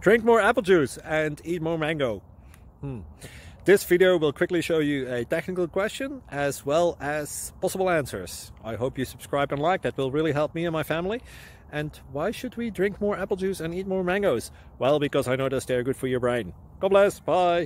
Drink more apple juice and eat more mango. This video will quickly show you a technical question as well as possible answers. I hope you subscribe and like, that will really help me and my family. And why should we drink more apple juice and eat more mangoes? Well, because I noticed they're good for your brain. God bless, bye!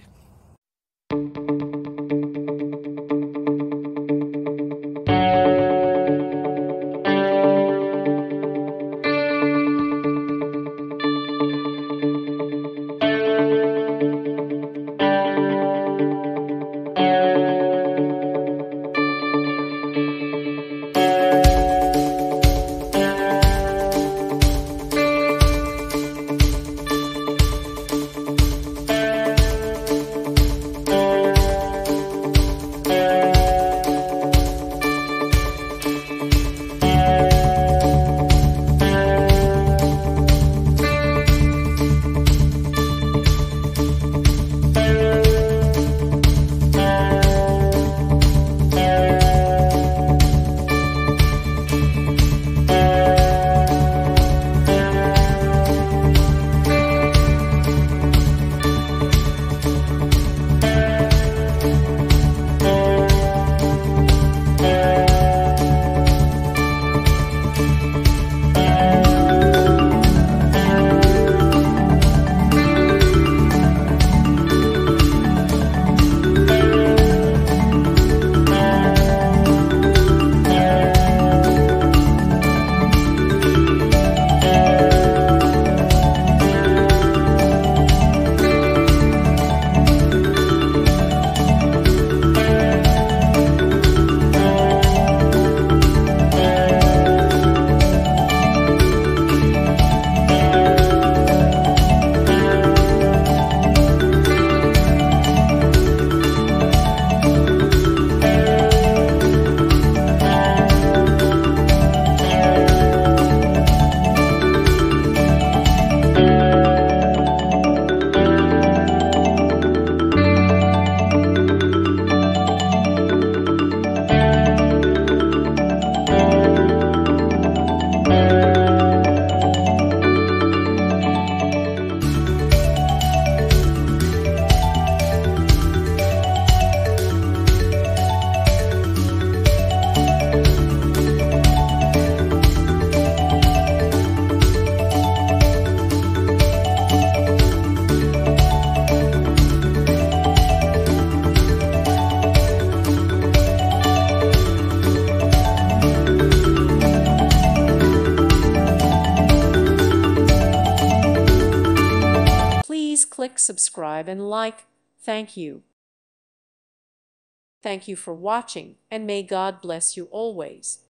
Please click subscribe and like. Thank you. Thank you for watching, and may God bless you always.